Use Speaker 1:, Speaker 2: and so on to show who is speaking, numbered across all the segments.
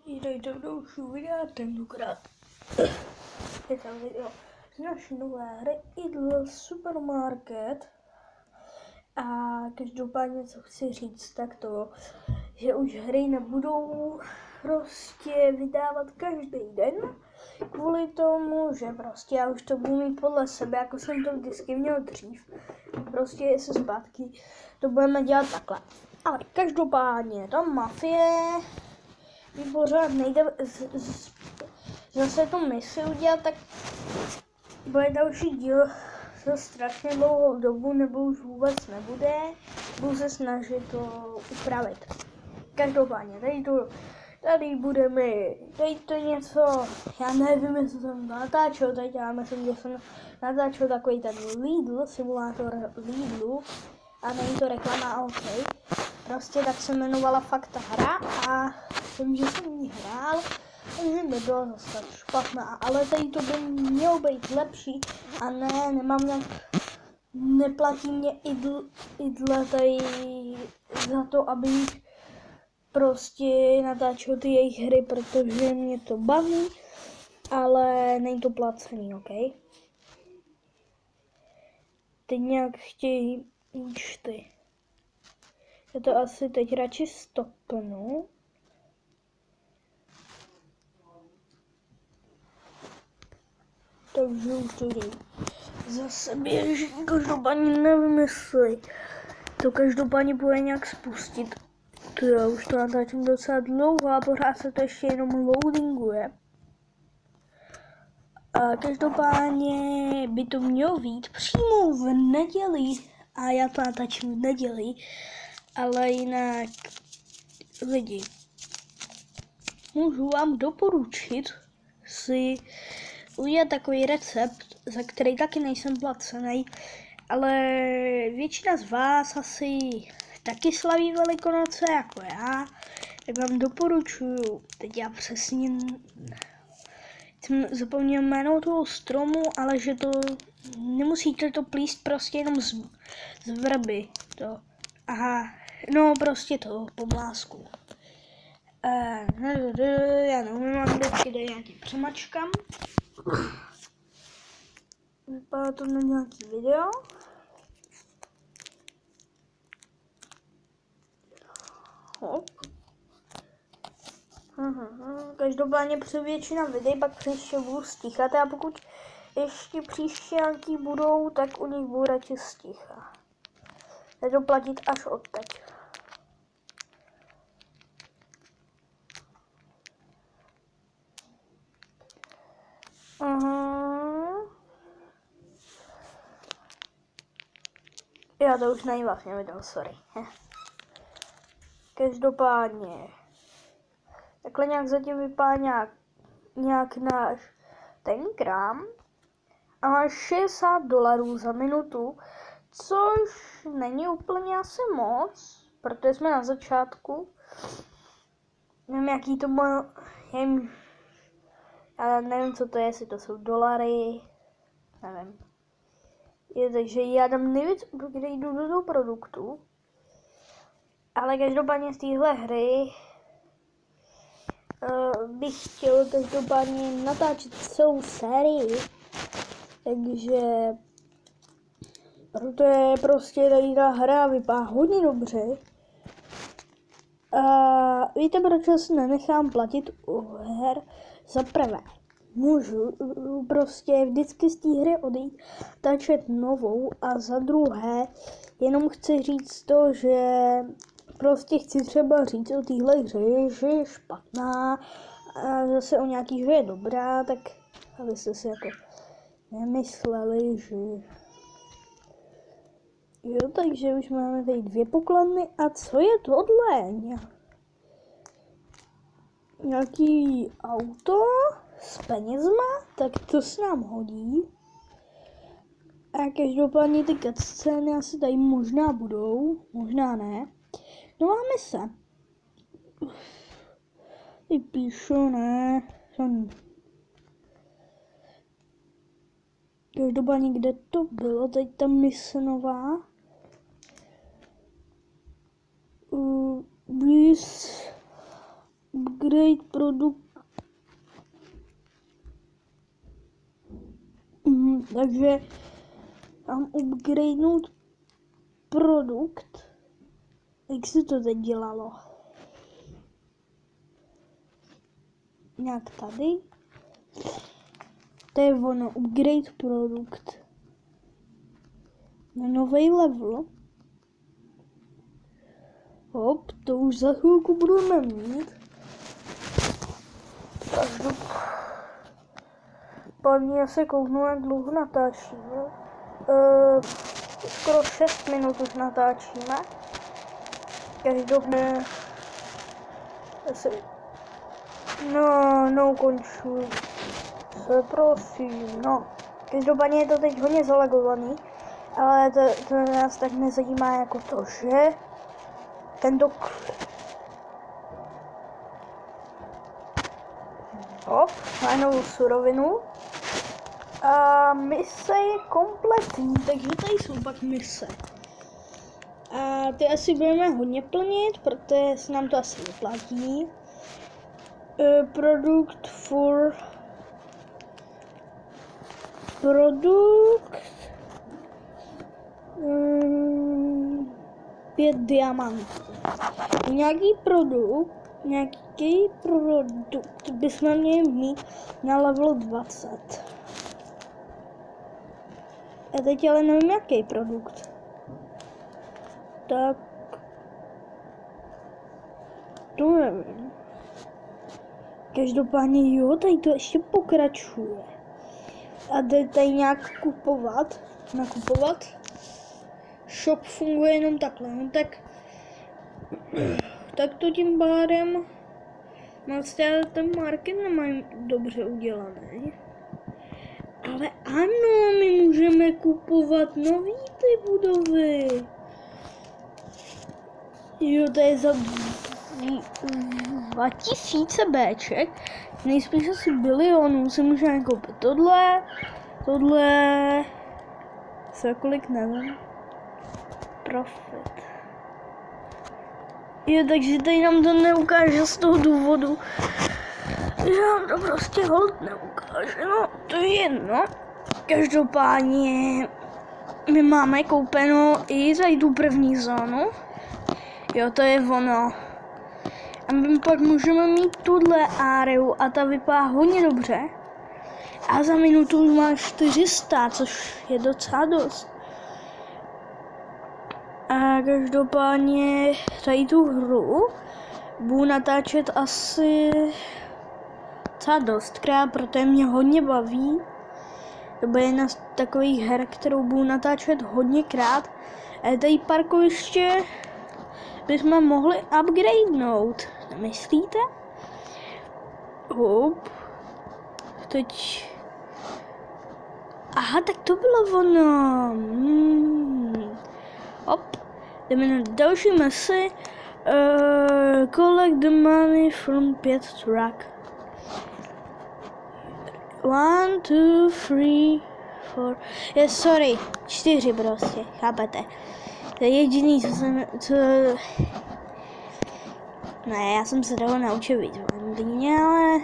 Speaker 1: Jdejte v další videa, tentokrát je tam video z naší nové hry Idle Supermarket. A každopádně co chci říct, tak to, že už hry nebudou prostě vydávat každý den, kvůli tomu, že prostě já už to budu mít podle sebe, jako jsem to vždycky měl dřív. Prostě se zpátky to budeme dělat takhle. Ale každopádně ta mafie mi pořád nejde zase tu misi udělat, tak bude další díl za strašně dlouhou dobu, nebo už vůbec nebude. Budu se snažit to upravit. Každopádně, tady budeme, tady to něco, já nevím, jestli jsem natáčel teď, já myslím, že jsem natáčel takový ten Lidl, simulátor Lidlu, a není to reklama, OK. Prostě tak se jmenovala fakt ta hra a tím, že jsem ji hrál, takže nebyla zase tak špatná, ale tady to by mělo být lepší a neplatí mě Idle tady za to, aby prostě natáčel ty jejich hry, protože mě to baví, ale není to placený, OK? Teď nějak chtějí účty. Já to asi teď radši stopnu. Takže už to jde. Zase běží, každopádně nevím, jestli to každopádně bude nějak spustit. Já už to natáčím docela dlouho a pořád se to ještě jenom loadinguje. A každopádně by to mělo být přímo v neděli a já to natáčím v neděli, ale jinak lidi, můžu vám doporučit si udělat takový recept, za který taky nejsem placený, ale většina z vás asi taky slaví Velikonoce jako já, tak vám doporučuju, teď já přesně jsem zapomněl jméno toho stromu, ale že to nemusíte to plíst prostě jenom z vrby, to, aha, no prostě to, pomlásku. Já nevím, vždycky jde nějaký přemačkám. Vypadá to na nějaký video. Každopádně při většina videí pak příště budu stíchat a pokud ještě příště nějaký budou, tak u nich budu radši stíchat. Je to platit až od teď. Já to už není vlastně video, sorry. Každopádně. Takhle nějak zatím vypadá nějak náš ten krám. A má $60 za minutu, což není úplně asi moc, protože jsme na začátku. Nevím, jaký to má, já nevím, co to je, jestli to jsou dolary, nevím. Takže já dám nejvíc, kde jdu do toho produktu, ale každopádně z téhle hry bych chtěl každopádně natáčet celou sérii, takže protože prostě tady ta hra vypadá hodně dobře. A víte, proč si nenechám platit u her? Za prvé, můžu prostě vždycky z té hry odejít, tačet novou, a za druhé, jenom chci říct to, že prostě chci třeba říct o téhle hře, že je špatná a zase o nějaký, že je dobrá, tak abyste si jako nemysleli, že jo, takže už máme tady 2 pokladny a co je tohle? Nějaký auto s penězma, tak to se nám hodí. A každopádně ty cutscény asi tady možná budou, možná ne. No máme se. Ty píšu, ne. Každopádně kde to bylo, teď ta mise nová. upgrade produkt. Takže mám upgradenout produkt. Jak se to teď dělalo? Nějak tady. To je ono, upgrade produkt. Na nový level. Hop, to už za chvilku budeme mít. Každopádně se kouknu, jak dlouho natáčíme. Skoro 6 minut už natáčíme. Každopádně končuji se, prosím, Každopádně je to teď hodně zalagovaný, ale to nás tak nezajímá jako to, že tento má novou surovinu a mise je kompletní, takže tady jsou pak mise. A ty asi budeme hodně plnit, protože se nám to asi vyplatí. Produkt 5 diamantů. Nějaký produkt bychom měli mít na level 20. A teď ale nevím, jaký produkt. Tak to nevím. Každopádně tady to ještě pokračuje. A jde tady nějak nakupovat. Shop funguje jenom takhle, tak to tím pádem ten market nemají dobře udělaný. Ale ano, my můžeme kupovat nový ty budovy. Jo, to je za 2000 Bček, nejspíš asi bilionů si můžeme koupit tohle, za kolik nevím, profit. Jo, takže tady nám to neukáže z toho důvodu, že nám to prostě hold neukáže, to je jedno. Každopádně my máme koupeno i za tu první zónu. Jo, to je ono. A my pak můžeme mít tuhle áreu a ta vypadá hodně dobře. A za minutu má 400, což je docela dost. A každopádně tady tu hru budu natáčet asi docela dostkrát, protože mě hodně baví. To bude jedna z takových her, kterou budu natáčet hodněkrát. A tady parkoviště bychom mohli upgradenout, nemyslíte? Hop. Teď. Aha, tak to bylo ono. Hop. Jdeme na další misi. Collect the money from 5 truck. 1, 2, 3, 4. Sorry, 4 prostě, chápete? To je jediný, Ne, já jsem se toho naučil víc v angličtině, ale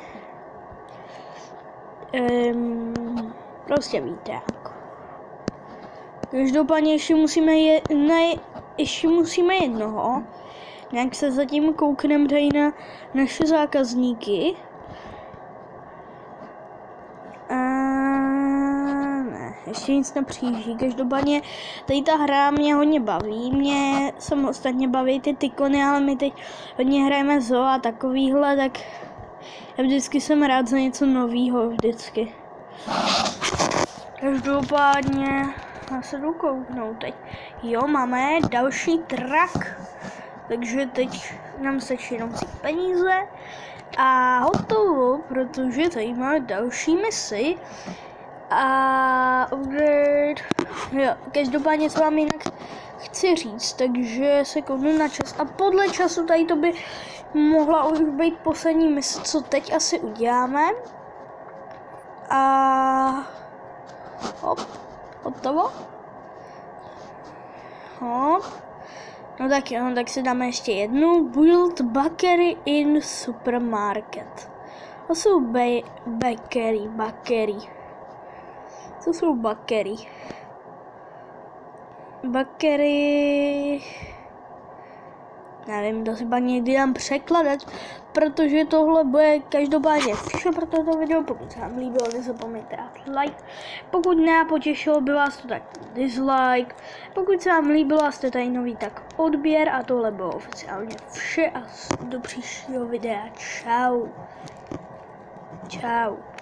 Speaker 1: prostě víte jako. Každopádně ještě musíme jednoho. Nějak se zatím koukneme tady na naše zákazníky. Ne, ještě nic nepřijíždí. Každopádně tady ta hra mě hodně baví. Mě samostatně baví ty tykony, ale my teď hodně hrajeme zoo a takovýhle, tak já vždycky jsem rád za něco novýho, vždycky. Každopádně já se jdu kouknout teď. Jo, máme další trak. Takže teď nám stačí jenom si peníze a hotovo, protože tady máme další misi. A upgrade. Jo, každopádně co vám jinak chci říct, takže se kouknu na čas a podle času tady to by mohla už být poslední mise, co teď asi uděláme. A hop, hotovo. Hop. No tak jo, tak si dáme ještě jednu. Build bakery in supermarket. To jsou bakery. To jsou bakery. Bakery... Nevím, to si pak někdy dám překladat, protože tohle bude každopádně vše pro toto video. Pokud se vám líbilo, nezapomeňte dát like. Pokud ne, potěšilo by vás to, tak dislike. Pokud se vám líbilo a jste tady nový, tak odběr. A tohle bylo oficiálně vše a do příštího videa. Čau. Čau.